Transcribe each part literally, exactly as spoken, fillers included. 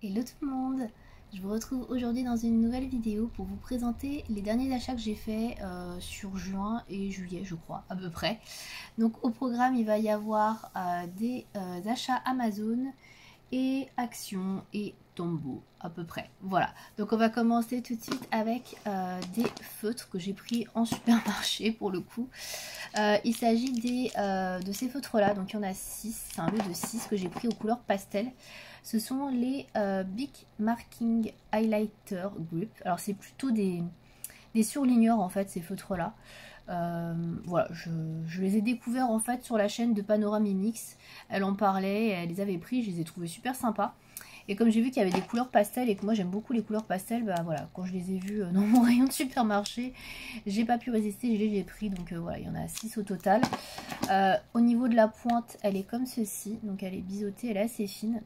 Hello tout le monde, je vous retrouve aujourd'hui dans une nouvelle vidéo pour vous présenter les derniers achats que j'ai fait euh, sur juin et juillet je crois à peu près. Donc au programme il va y avoir euh, des euh, achats Amazon et Action et Tombow à peu près. Voilà, donc on va commencer tout de suite avec euh, des feutres que j'ai pris en supermarché pour le coup. Euh, il s'agit des euh, de ces feutres là, donc il y en a six, c'est un lot de six que j'ai pris aux couleurs pastel. Ce sont les euh, Big Marking Highlighter Grip. Alors c'est plutôt des, des surligneurs en fait ces feutres là. Euh, voilà, je, je les ai découverts en fait sur la chaîne de Panoramimix. Elle en parlait, elle les avait pris, je les ai trouvés super sympas. Et comme j'ai vu qu'il y avait des couleurs pastel et que moi j'aime beaucoup les couleurs pastel, bah voilà, quand je les ai vus dans mon rayon de supermarché, j'ai pas pu résister, je les ai pris. Donc euh, voilà, il y en a six au total. Euh, au niveau de la pointe, elle est comme ceci, donc elle est biseautée, elle est assez fine.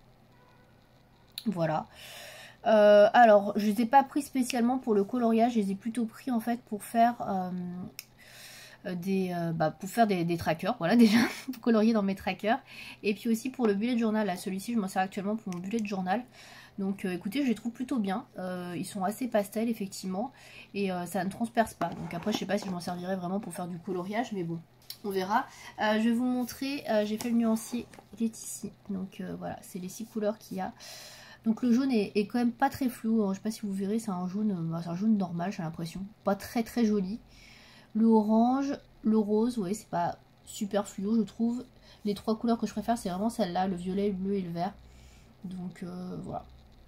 Voilà. Euh, alors, je les ai pas pris spécialement pour le coloriage, je les ai plutôt pris en fait pour faire euh, des, euh, bah, pour faire des, des trackers, voilà déjà, pour colorier dans mes trackers. Et puis aussi pour le bullet journal, là, celui-ci je m'en sers actuellement pour mon bullet journal. Donc euh, écoutez, je les trouve plutôt bien, euh, ils sont assez pastels effectivement, et euh, ça ne transperce pas. Donc après je sais pas si je m'en servirai vraiment pour faire du coloriage, mais bon. On verra. Euh, je vais vous montrer, euh, j'ai fait le nuancier, il est ici. Donc euh, voilà, c'est les six couleurs qu'il y a. Donc le jaune est, est quand même pas très flou, hein. Je sais pas si vous verrez, c'est un jaune, bah, c'est un jaune normal j'ai l'impression, pas très très joli. Le orange, le rose, ouais c'est pas super fluo je trouve. Les trois couleurs que je préfère c'est vraiment celle-là, le violet, le bleu et le vert. Donc euh, voilà.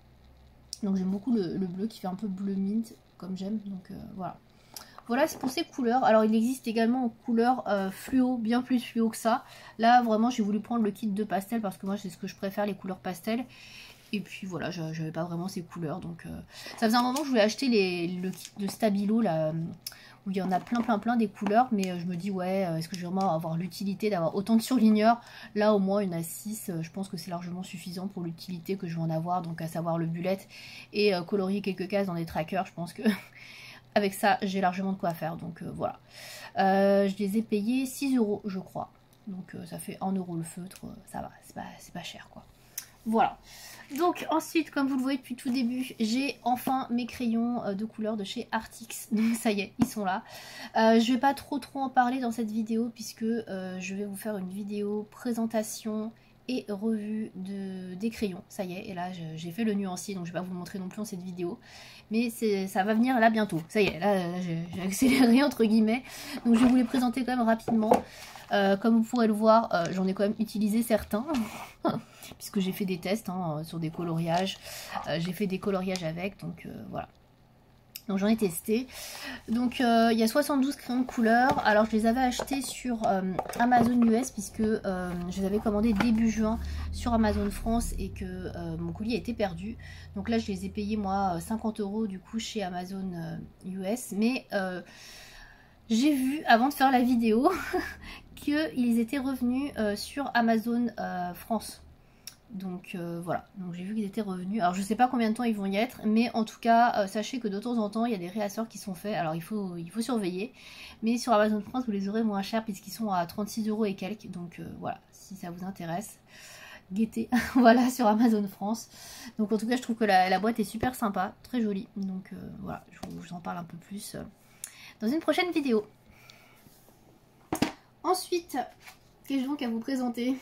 Donc j'aime beaucoup le, le bleu qui fait un peu bleu mint comme j'aime, donc euh, voilà. Voilà, c'est pour ces couleurs. Alors il existe également en couleur euh, fluo, bien plus fluo que ça. Là vraiment j'ai voulu prendre le kit de pastel parce que moi c'est ce que je préfère, les couleurs pastel. Et puis voilà, j'avais pas vraiment ces couleurs. Donc euh, ça faisait un moment que je voulais acheter les, le kit de Stabilo là, où il y en a plein plein plein des couleurs. Mais euh, je me dis ouais, est-ce que je vais vraiment avoir l'utilité d'avoir autant de surligneurs? Là au moins il y en a six, euh, je pense que c'est largement suffisant pour l'utilité que je vais en avoir. Donc à savoir le bullet et euh, colorier quelques cases dans des trackers. Je pense que avec ça j'ai largement de quoi faire. Donc euh, voilà. Euh, je les ai payés six euros je crois. Donc euh, ça fait un euro le feutre, ça va, c'est pas, c'est pas cher quoi. Voilà. Donc ensuite, comme vous le voyez depuis tout début, j'ai enfin mes crayons de couleur de chez Artix. Donc ça y est, ils sont là. Euh, je vais pas trop trop en parler dans cette vidéo puisque euh, je vais vous faire une vidéo présentation et revue de, des crayons. Ça y est, et là j'ai fait le nuancier, donc je vais pas vous le montrer non plus dans cette vidéo. Mais ça va venir là bientôt. Ça y est, là, là j'ai accéléré entre guillemets. Donc je vais vous les présenter quand même rapidement. Euh, comme vous pourrez le voir, euh, j'en ai quand même utilisé certains. Puisque j'ai fait des tests hein, sur des coloriages, euh, j'ai fait des coloriages avec, donc euh, voilà. Donc j'en ai testé. Donc euh, il y a soixante-douze crayons de couleur. Alors je les avais achetés sur euh, Amazon U S puisque euh, je les avais commandés début juin sur Amazon France et que euh, mon colis a été perdu. Donc là je les ai payés moi cinquante euros du coup chez Amazon euh, U S. Mais euh, j'ai vu avant de faire la vidéo qu'ils étaient revenus euh, sur Amazon euh, France. Donc euh, voilà, donc j'ai vu qu'ils étaient revenus. Alors je sais pas combien de temps ils vont y être, mais en tout cas euh, sachez que de temps en temps il y a des réassorts qui sont faits. Alors il faut, il faut surveiller, mais sur Amazon France vous les aurez moins chers puisqu'ils sont à trente-six euros et quelques. Donc euh, voilà, si ça vous intéresse, guettez. Voilà, sur Amazon France. Donc en tout cas je trouve que la, la boîte est super sympa, très jolie. Donc euh, voilà, je vous, je vous en parle un peu plus euh, dans une prochaine vidéo. Ensuite, qu'ai-je donc à vous présenter?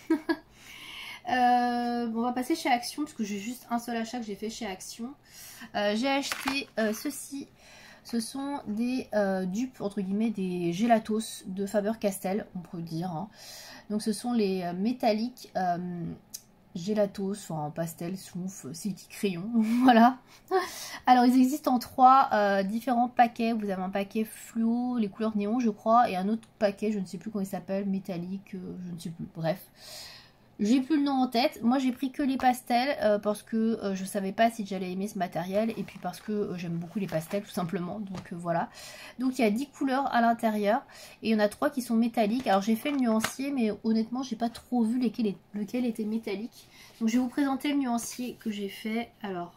Euh, bon, on va passer chez Action parce que j'ai juste un seul achat que j'ai fait chez Action. Euh, j'ai acheté euh, ceci. Ce sont des euh, dupes, entre guillemets, des gelatos de Faber-Castell, on peut dire. Hein. Donc ce sont les euh, métalliques euh, gelatos, enfin pastel, smooth, c'est petit crayon. Voilà. Alors ils existent en trois euh, différents paquets. Vous avez un paquet fluo, les couleurs néon je crois, et un autre paquet, je ne sais plus comment il s'appelle, métallique, euh, je ne sais plus, bref. J'ai plus le nom en tête, moi j'ai pris que les pastels euh, parce que euh, je savais pas si j'allais aimer ce matériel et puis parce que euh, j'aime beaucoup les pastels tout simplement, donc euh, voilà. Donc il y a dix couleurs à l'intérieur et il y en a trois qui sont métalliques. Alors j'ai fait le nuancier mais honnêtement j'ai pas trop vu lesquels, lequel était métallique. Donc je vais vous présenter le nuancier que j'ai fait. Alors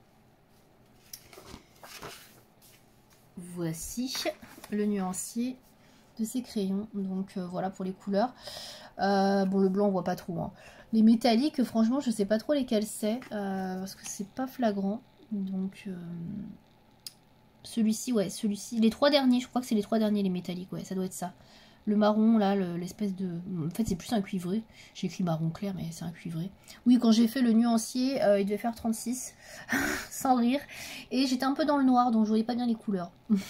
voici le nuancier de ces crayons, donc euh, voilà pour les couleurs. Euh, bon le blanc on voit pas trop hein. Les métalliques, franchement, je sais pas trop lesquels c'est, euh, parce que c'est pas flagrant. Donc, euh, celui-ci, ouais, celui-ci. Les trois derniers, je crois que c'est les trois derniers, les métalliques, ouais, ça doit être ça. Le marron, là, l'espèce de... En fait, c'est plus un cuivré. J'ai écrit marron clair, mais c'est un cuivré. Oui, quand j'ai fait le nuancier, euh, il devait faire trente-six, sans rire. Et j'étais un peu dans le noir, donc je voyais pas bien les couleurs.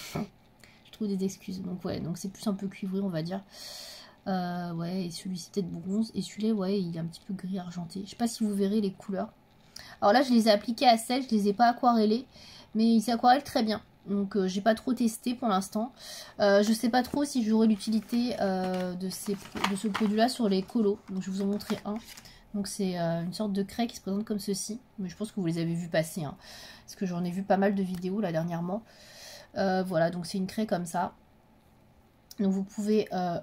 Je trouve des excuses. Donc, ouais, donc c'est plus un peu cuivré, on va dire. Euh, ouais, et celui-ci peut-être bronze. Et celui-là, ouais, il est un petit peu gris argenté. Je sais pas si vous verrez les couleurs. Alors là, je les ai appliqués à sel, je les ai pas aquarellés. Mais ils s'aquarellent très bien. Donc euh, j'ai pas trop testé pour l'instant. Euh, je sais pas trop si j'aurai l'utilité euh, de, ces, de ce produit là sur les colos. Donc je vais vous en montrer un. Donc c'est euh, une sorte de craie qui se présente comme ceci. Mais je pense que vous les avez vus passer. Hein, parce que j'en ai vu pas mal de vidéos là dernièrement. Euh, voilà, donc c'est une craie comme ça. Donc vous pouvez euh,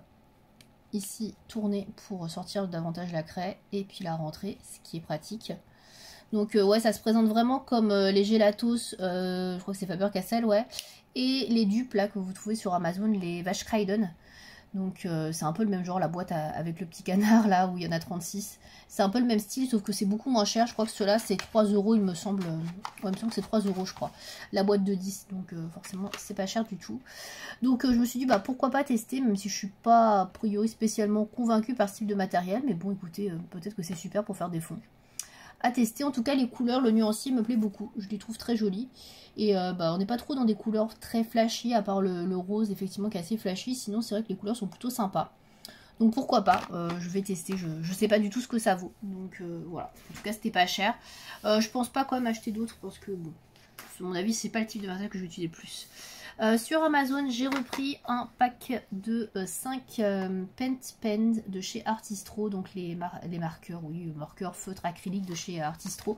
ici tourner pour sortir davantage la craie. Et puis la rentrer, ce qui est pratique. Donc euh, ouais, ça se présente vraiment comme euh, les gelatos, euh, je crois que c'est Faber-Castell, ouais. Et les dupes là que vous trouvez sur Amazon, les vaches Kreiden. Donc euh, c'est un peu le même genre, la boîte à, avec le petit canard là où il y en a trente-six. C'est un peu le même style, sauf que c'est beaucoup moins cher. Je crois que ceux-là c'est trois euros, il me semble. Ouais, il me semble que c'est trois euros, je crois. La boîte de dix, donc euh, forcément c'est pas cher du tout. Donc euh, je me suis dit, bah pourquoi pas tester, même si je suis pas a priori spécialement convaincue par ce type de matériel. Mais bon, écoutez, euh, peut-être que c'est super pour faire des fonds. À tester. En tout cas, les couleurs, le nuancier me plaît beaucoup. Je les trouve très jolis. Et euh, bah, on n'est pas trop dans des couleurs très flashy, à part le, le rose, effectivement, qui est assez flashy. Sinon, c'est vrai que les couleurs sont plutôt sympas. Donc pourquoi pas, euh, je vais tester. Je ne sais pas du tout ce que ça vaut. Donc euh, voilà. En tout cas, c'était pas cher. Euh, je pense pas quand même acheter d'autres parce que, bon, à mon avis, c'est pas le type de matériel que je vais utiliser le plus. Euh, sur Amazon, j'ai repris un pack de euh, cinq euh, Paint Pens de chez Artistro, donc les, mar les marqueurs, oui, marqueurs feutre acrylique de chez Artistro.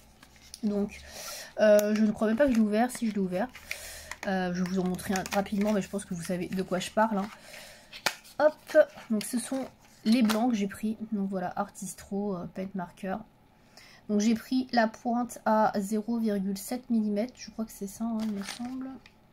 Donc, euh, je ne crois même pas que je l'ai ouvert. Si je l'ai ouvert, euh, je vais vous en montrer un, rapidement, mais je pense que vous savez de quoi je parle. Hein. Hop, donc ce sont les blancs que j'ai pris. Donc voilà, Artistro euh, Paint Marker. Donc j'ai pris la pointe à zéro virgule sept millimètres, je crois que c'est ça, hein, il me semble.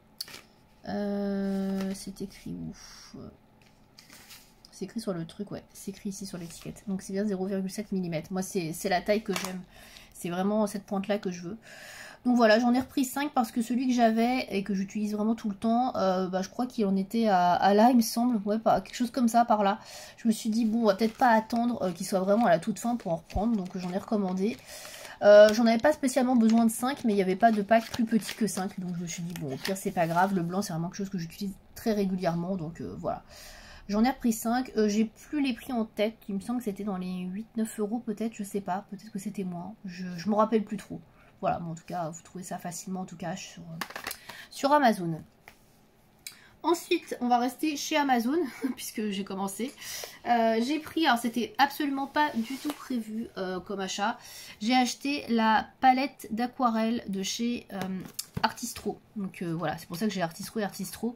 Euh, c'est écrit où? C'est écrit sur le truc, ouais. C'est écrit ici sur l'étiquette. Donc c'est bien zéro virgule sept millimètres. Moi, c'est la taille que j'aime. C'est vraiment cette pointe-là que je veux. Donc voilà, j'en ai repris cinq parce que celui que j'avais et que j'utilise vraiment tout le temps, euh, bah, je crois qu'il en était à, à là, il me semble. Ouais, pas, quelque chose comme ça, par là. Je me suis dit, bon, on va peut-être pas attendre euh, qu'il soit vraiment à la toute fin pour en reprendre. Donc j'en ai recommandé. Euh, J'en avais pas spécialement besoin de cinq, mais il n'y avait pas de pack plus petit que cinq. Donc je me suis dit, bon, au pire, c'est pas grave. Le blanc, c'est vraiment quelque chose que j'utilise très régulièrement. Donc euh, voilà. J'en ai repris cinq. Euh, J'ai plus les prix en tête. Il me semble que c'était dans les huit neuf euros, peut-être. Je sais pas. Peut-être que c'était moins. Je, je me rappelle plus trop. Voilà. Mais en tout cas, vous trouvez ça facilement, en tout cas, sur, sur Amazon. Ensuite, on va rester chez Amazon, puisque j'ai commencé. Euh, j'ai pris, alors c'était absolument pas du tout prévu euh, comme achat. J'ai acheté la palette d'aquarelle de chez euh, Artistro. Donc euh, voilà, c'est pour ça que j'ai Artistro et Artistro.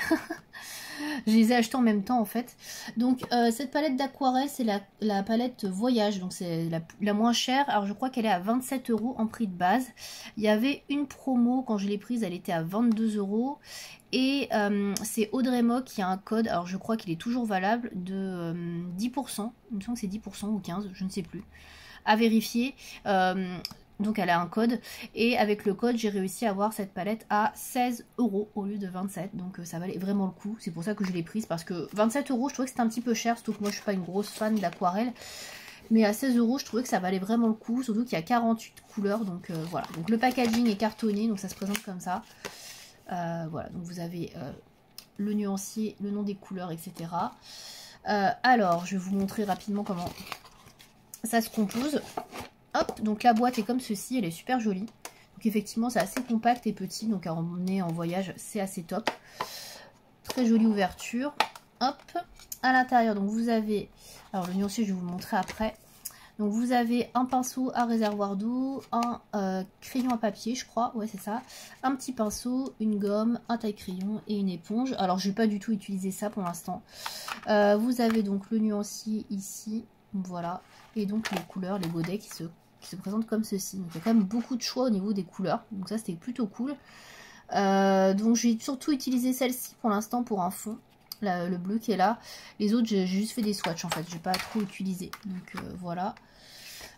Je les ai achetés en même temps en fait. Donc euh, cette palette d'aquarelle, c'est la, la palette Voyage. Donc c'est la, la moins chère. Alors je crois qu'elle est à vingt-sept euros en prix de base. Il y avait une promo quand je l'ai prise, elle était à vingt-deux euros. Et euh, c'est Audrey Mock qui a un code, alors je crois qu'il est toujours valable, de euh, dix pour cent. Il me semble que c'est dix pour cent ou quinze pour cent, je ne sais plus. À vérifier. Euh, donc elle a un code. Et avec le code, j'ai réussi à avoir cette palette à seize euros au lieu de vingt-sept. Donc euh, ça valait vraiment le coup. C'est pour ça que je l'ai prise. Parce que vingt-sept euros, je trouvais que c'était un petit peu cher. Surtout que moi, je suis pas une grosse fan d'aquarelle. Mais à seize euros, je trouvais que ça valait vraiment le coup. Surtout qu'il y a quarante-huit couleurs. Donc euh, voilà. Donc le packaging est cartonné. Donc ça se présente comme ça. Euh, voilà, donc vous avez euh, le nuancier, le nom des couleurs, et cetera. Euh, alors, je vais vous montrer rapidement comment ça se compose. Hop, donc la boîte est comme ceci, elle est super jolie. Donc effectivement, c'est assez compact et petit, donc à emmener en voyage, c'est assez top. Très jolie ouverture. Hop, à l'intérieur, donc vous avez... Alors le nuancier, je vais vous le montrer après. Donc vous avez un pinceau à réservoir d'eau, un euh, crayon à papier, je crois, ouais c'est ça, un petit pinceau, une gomme, un taille-crayon et une éponge. Alors je vais pas du tout utiliser ça pour l'instant. Euh, vous avez donc le nuancier ici, voilà, et donc les couleurs, les godets qui se, qui se présentent comme ceci. Donc il y a quand même beaucoup de choix au niveau des couleurs, donc ça c'était plutôt cool. Euh, donc j'ai surtout utilisé celle-ci pour l'instant pour un fond. La, le bleu qui est là. Les autres, j'ai juste fait des swatchs en fait. J'ai pas trop utilisé. Donc euh, voilà.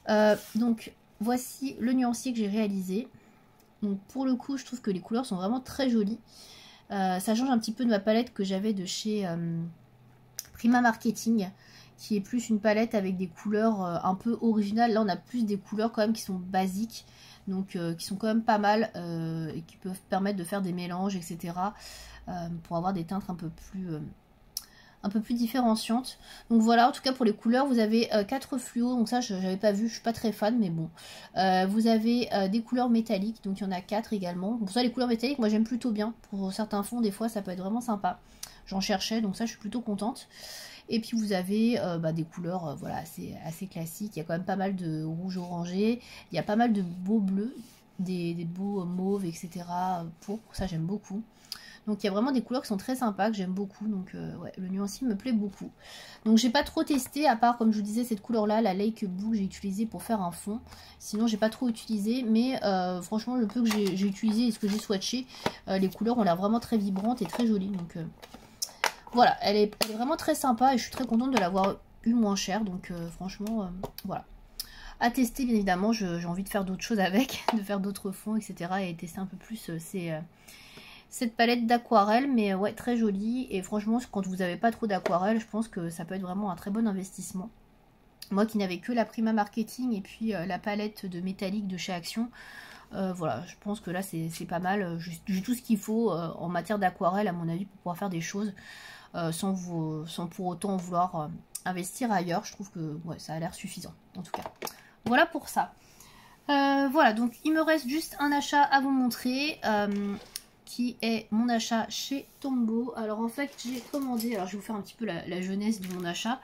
Euh, donc voici le nuancier que j'ai réalisé. Donc pour le coup je trouve que les couleurs sont vraiment très jolies. Euh, ça change un petit peu de ma palette que j'avais de chez euh, Prima Marketing, qui est plus une palette avec des couleurs euh, un peu originales. Là on a plus des couleurs quand même qui sont basiques, donc euh, qui sont quand même pas mal euh, et qui peuvent permettre de faire des mélanges, et cetera. Euh, pour avoir des teintes un peu plus euh, un peu plus différenciantes. Donc voilà, en tout cas pour les couleurs, vous avez euh, quatre fluos, donc ça je n'avais pas vu, je suis pas très fan, mais bon. Euh, vous avez euh, des couleurs métalliques, donc il y en a quatre également. Pour ça les couleurs métalliques, moi j'aime plutôt bien. Pour certains fonds, des fois ça peut être vraiment sympa. J'en cherchais, donc ça je suis plutôt contente. Et puis vous avez euh, bah, des couleurs euh, voilà, assez, assez classiques. Il y a quand même pas mal de rouge orangé, il y a pas mal de beaux bleus, des, des beaux mauves, et cetera. Pour ça j'aime beaucoup. Donc il y a vraiment des couleurs qui sont très sympas, que j'aime beaucoup. Donc euh, ouais, le nuancier me plaît beaucoup. Donc j'ai pas trop testé, à part comme je vous disais cette couleur là, la Lake Blue que j'ai utilisée pour faire un fond. Sinon j'ai pas trop utilisé, mais euh, franchement le peu que j'ai utilisé et ce que j'ai swatché, euh, les couleurs ont l'air vraiment très vibrantes et très jolies. Donc euh, voilà, elle est, elle est vraiment très sympa et je suis très contente de l'avoir eu moins cher. Donc euh, franchement euh, voilà. À tester bien évidemment, j'ai envie de faire d'autres choses avec, de faire d'autres fonds, et cetera. Et tester un peu plus euh, ces... Euh, cette palette d'aquarelle, mais ouais, très jolie. Et franchement, quand vous n'avez pas trop d'aquarelle, je pense que ça peut être vraiment un très bon investissement. Moi qui n'avais que la Prima Marketing et puis euh, la palette de métallique de chez Action, euh, voilà, je pense que là c'est pas mal. J'ai tout ce qu'il faut euh, en matière d'aquarelle à mon avis pour pouvoir faire des choses euh, sans, vous, sans pour autant vouloir euh, investir ailleurs. Je trouve que ouais, ça a l'air suffisant en tout cas. Voilà pour ça. Euh, voilà, donc il me reste juste un achat à vous montrer. Euh, qui est mon achat chez Tombow. Alors en fait j'ai commandé, alors je vais vous faire un petit peu la, la jeunesse de mon achat.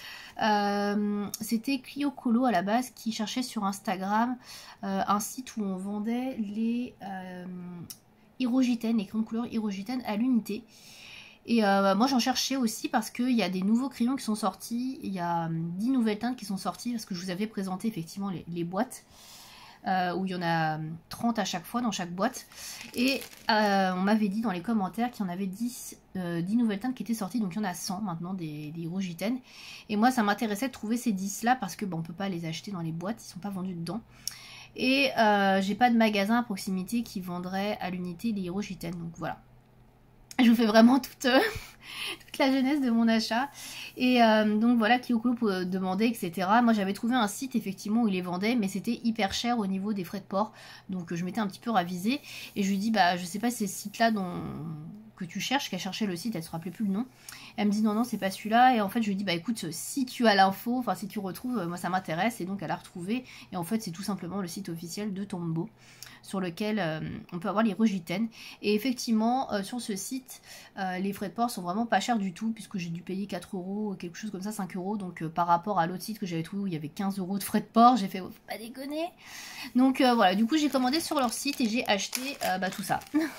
Euh, C'était Clio Colo à la base qui cherchait sur Instagram euh, un site où on vendait les euh, Hirogiten, les crayons de couleur Hirogiten à l'unité. Et euh, moi j'en cherchais aussi parce qu'il y a des nouveaux crayons qui sont sortis, il y a dix nouvelles teintes qui sont sorties parce que je vous avais présenté effectivement les, les boîtes. Euh, où il y en a trente à chaque fois dans chaque boîte. Et euh, on m'avait dit dans les commentaires qu'il y en avait dix, euh, dix nouvelles teintes qui étaient sorties. Donc il y en a cent maintenant des, des Hirogiten. Et moi ça m'intéressait de trouver ces dix là parce que bon, on peut pas les acheter dans les boîtes, ils sont pas vendus dedans. Et euh, j'ai pas de magasin à proximité qui vendrait à l'unité les Hirogiten. Donc voilà. Je vous fais vraiment toute, euh, toute la jeunesse de mon achat. Et euh, donc voilà, Clio Colo pour demander, et cetera. Moi j'avais trouvé un site effectivement où il les vendait, mais c'était hyper cher au niveau des frais de port. Donc je m'étais un petit peu ravisée. Et je lui dis, bah je sais pas si c'est ce site-là dont... que tu cherches, qu'elle cherchait le site, elle se rappelait plus le nom. Elle me dit non, non, c'est pas celui-là. Et en fait, je lui dis, bah écoute, si tu as l'info, enfin si tu retrouves, moi ça m'intéresse. Et donc elle a retrouvé. Et en fait, c'est tout simplement le site officiel de Tombow, sur lequel euh, on peut avoir les Hirogiten. Et effectivement, euh, sur ce site, euh, les frais de port sont vraiment pas chers du tout, puisque j'ai dû payer quatre euros, quelque chose comme ça, cinq euros. Donc euh, par rapport à l'autre site que j'avais trouvé où il y avait quinze euros de frais de port, j'ai fait, oh, faut pas déconner. Donc euh, voilà, du coup j'ai commandé sur leur site et j'ai acheté euh, bah, tout ça.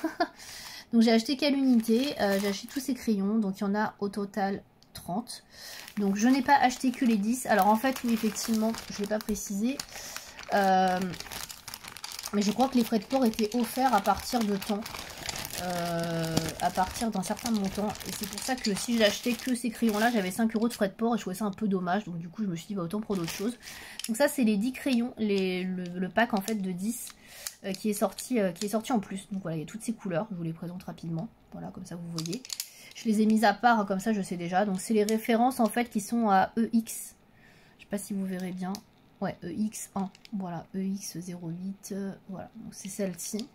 Donc j'ai acheté qu'à l'unité, euh, j'ai acheté tous ces crayons, donc il y en a au total trente. Donc je n'ai pas acheté que les dix. Alors en fait, oui, effectivement, je ne l'ai pas précisé. Euh, mais je crois que les frais de port étaient offerts à partir de temps. Euh, à partir d'un certain montant. Et c'est pour ça que si j'achetais que ces crayons-là, j'avais cinq euros de frais de port et je trouvais ça un peu dommage. Donc du coup, je me suis dit, bah, autant prendre d'autres choses. Donc ça, c'est les dix crayons, les, le, le pack en fait de dix euh, qui, est sorti, euh, qui est sorti en plus. Donc voilà, il y a toutes ces couleurs. Je vous les présente rapidement. Voilà, comme ça vous voyez. Je les ai mises à part, hein, comme ça je sais déjà. Donc c'est les références en fait qui sont à E X. Je sais pas si vous verrez bien. Ouais, E X un. Voilà, E X zéro huit. Euh, voilà, donc c'est celle-ci.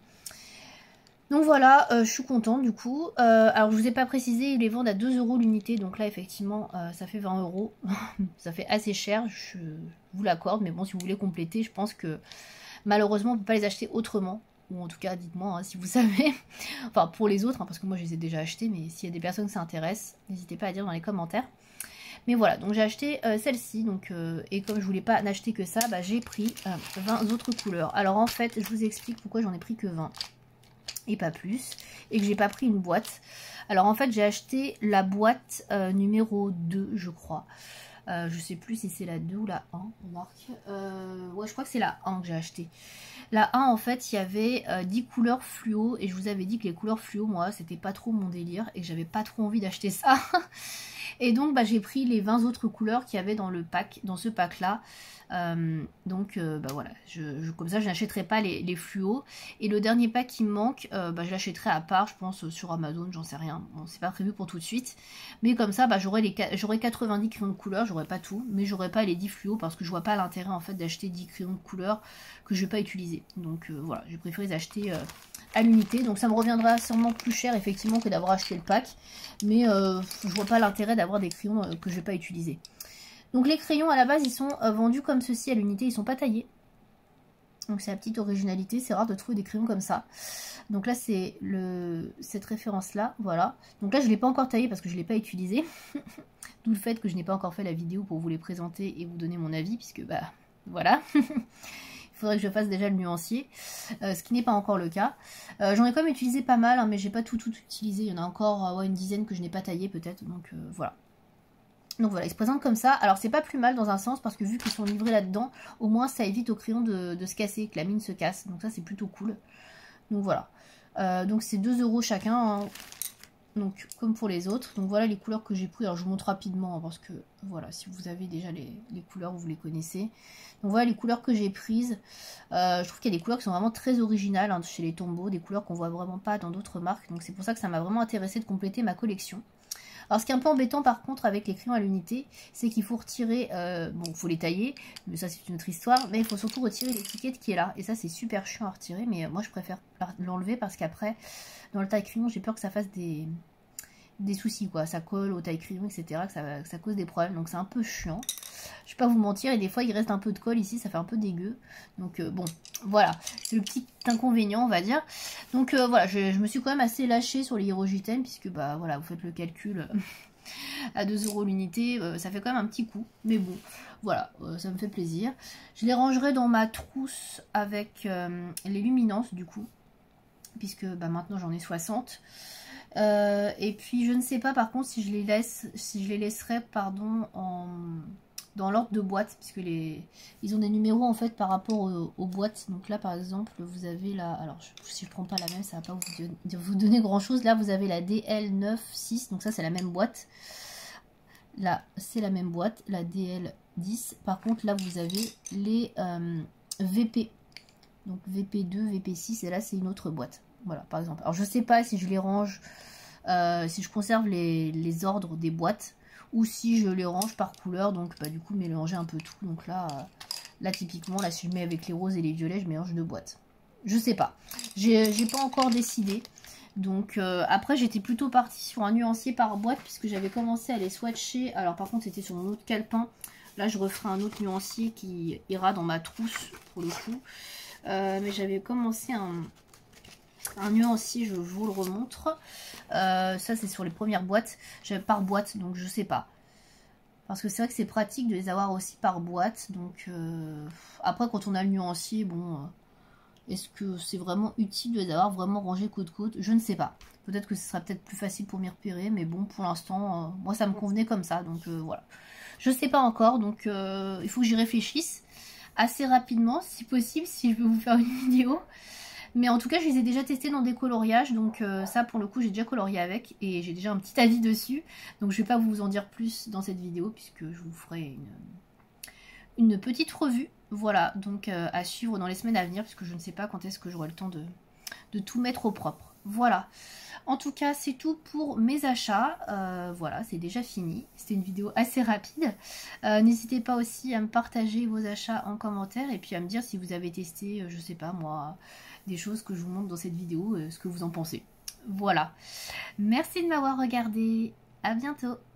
Donc voilà, euh, je suis contente du coup. Euh, alors je vous ai pas précisé, ils les vendent à deux euros l'unité. Donc là effectivement euh, ça fait vingt euros. Ça fait assez cher, je vous l'accorde. Mais bon, si vous voulez compléter, je pense que malheureusement on peut pas les acheter autrement. Ou en tout cas dites-moi hein, si vous savez. Enfin pour les autres, hein, parce que moi je les ai déjà achetés. Mais s'il y a des personnes qui s'intéressent, n'hésitez pas à dire dans les commentaires. Mais voilà, donc j'ai acheté euh, celle-ci. Donc euh, et comme je voulais pas n'acheter que ça, bah, j'ai pris euh, vingt autres couleurs. Alors en fait, je vous explique pourquoi j'en ai pris que vingt. Et pas plus, et que j'ai pas pris une boîte. Alors en fait j'ai acheté la boîte euh, numéro deux je crois, Euh, je sais plus si c'est la deux ou la un, remarque. Euh, ouais, je crois que c'est la un que j'ai acheté. La un, en fait, il y avait euh, dix couleurs fluo. Et je vous avais dit que les couleurs fluo, moi, c'était pas trop mon délire. Et que j'avais pas trop envie d'acheter ça. Et donc, bah, j'ai pris les vingt autres couleurs qu'il y avait dans le pack, dans ce pack-là. Euh, donc, euh, bah voilà, je, je, comme ça, je n'achèterai pas les, les fluos. Et le dernier pack qui me manque, euh, bah, je l'achèterai à part, je pense, sur Amazon, j'en sais rien. Bon, c'est pas prévu pour tout de suite. Mais comme ça, bah, j'aurai quatre-vingt-dix crayons de couleur, j'aurai pas tout, mais j'aurai pas les dix fluos parce que je vois pas l'intérêt en fait d'acheter dix crayons de couleur que je vais pas utiliser. Donc euh, voilà, j'ai préféré les acheter euh, à l'unité. Donc ça me reviendra sûrement plus cher effectivement que d'avoir acheté le pack. Mais euh, je vois pas l'intérêt d'avoir des crayons euh, que je vais pas utiliser. Donc les crayons à la base ils sont euh, vendus comme ceci à l'unité, ils sont pas taillés. Donc c'est la petite originalité, c'est rare de trouver des crayons comme ça. Donc là c'est le cette référence là, voilà. Donc là je ne l'ai pas encore taillé parce que je ne l'ai pas utilisé. D'où le fait que je n'ai pas encore fait la vidéo pour vous les présenter et vous donner mon avis, puisque bah voilà. Il faudrait que je fasse déjà le nuancier, euh, ce qui n'est pas encore le cas. Euh, J'en ai quand même utilisé pas mal, hein, mais j'ai pas tout tout utilisé. Il y en a encore euh, ouais, une dizaine que je n'ai pas taillé peut-être, donc euh, voilà. Donc voilà, ils se présentent comme ça. Alors c'est pas plus mal dans un sens parce que vu qu'ils sont livrés là-dedans, au moins ça évite au crayon de, de se casser, que la mine se casse. Donc ça c'est plutôt cool. Donc voilà. Euh, donc c'est deux euros chacun. Hein. Donc comme pour les autres. Donc voilà les couleurs que j'ai pris. Alors je vous montre rapidement hein, parce que voilà, si vous avez déjà les, les couleurs, vous les connaissez. Donc voilà les couleurs que j'ai prises. Euh, je trouve qu'il y a des couleurs qui sont vraiment très originales hein, chez les Tombow. Des couleurs qu'on voit vraiment pas dans d'autres marques. Donc c'est pour ça que ça m'a vraiment intéressé de compléter ma collection. Alors ce qui est un peu embêtant par contre avec les crayons à l'unité, c'est qu'il faut retirer, euh, bon il faut les tailler, mais ça c'est une autre histoire, mais il faut surtout retirer l'étiquette qui est là. Et ça c'est super chiant à retirer, mais moi je préfère l'enlever parce qu'après, dans le taille-crayon, j'ai peur que ça fasse des, des soucis quoi. Ça colle au taille-crayon, et cetera, que ça, que ça cause des problèmes, donc c'est un peu chiant. Je vais pas vous mentir, et des fois il reste un peu de colle ici, ça fait un peu dégueu. Donc euh, bon, voilà, c'est le petit inconvénient on va dire. Donc euh, voilà, je, je me suis quand même assez lâchée sur les Hirogiten, puisque bah voilà, vous faites le calcul à deux euros l'unité, euh, ça fait quand même un petit coup. Mais bon, voilà, euh, ça me fait plaisir. Je les rangerai dans ma trousse avec euh, les luminances du coup, puisque bah, maintenant j'en ai soixante. Euh, et puis je ne sais pas par contre si je les laisse, si je les laisserai pardon en... dans l'ordre de boîte, puisque les ils ont des numéros en fait par rapport aux, aux boîtes. Donc là par exemple vous avez la, alors je, si je prends pas la même ça va pas vous, vous donner grand chose. Là vous avez la D L neuf six, donc ça c'est la même boîte. Là c'est la même boîte, la D L dix. Par contre là vous avez les euh, V P, donc V P deux, V P six, et là c'est une autre boîte. Voilà par exemple. Alors je sais pas si je les range, euh, si je conserve les, les ordres des boîtes, ou si je les range par couleur, donc bah, du coup mélanger un peu tout. Donc là, euh, là typiquement, là si je mets avec les roses et les violets, je mélange deux boîtes. Je sais pas, j'ai pas encore décidé. Donc euh, après j'étais plutôt partie sur un nuancier par boîte, puisque j'avais commencé à les swatcher. Alors par contre c'était sur mon autre calepin. Là je referai un autre nuancier qui ira dans ma trousse pour le coup. Euh, mais j'avais commencé un... un nuancier, je vous le remontre. Euh, ça c'est sur les premières boîtes, j'avais par boîte, donc je sais pas, parce que c'est vrai que c'est pratique de les avoir aussi par boîte. Donc euh, après quand on a le nuancier, bon, euh, est-ce que c'est vraiment utile de les avoir vraiment rangés côte côte? Je ne sais pas, peut-être que ce sera peut-être plus facile pour m'y repérer, mais bon pour l'instant euh, moi ça me convenait comme ça, donc euh, voilà, je sais pas encore. Donc euh, il faut que j'y réfléchisse assez rapidement si possible, si je veux vous faire une vidéo. Mais en tout cas, je les ai déjà testés dans des coloriages. Donc euh, ça, pour le coup, j'ai déjà colorié avec. Et j'ai déjà un petit avis dessus. Donc je ne vais pas vous en dire plus dans cette vidéo, puisque je vous ferai une, une petite revue. Voilà, donc euh, à suivre dans les semaines à venir, puisque je ne sais pas quand est-ce que j'aurai le temps de, de tout mettre au propre. Voilà. En tout cas, c'est tout pour mes achats. Euh, voilà, c'est déjà fini. C'était une vidéo assez rapide. Euh, N'hésitez pas aussi à me partager vos achats en commentaire. Et puis à me dire si vous avez testé, euh, je sais pas moi... des choses que je vous montre dans cette vidéo, euh, ce que vous en pensez. Voilà. Merci de m'avoir regardé. À bientôt.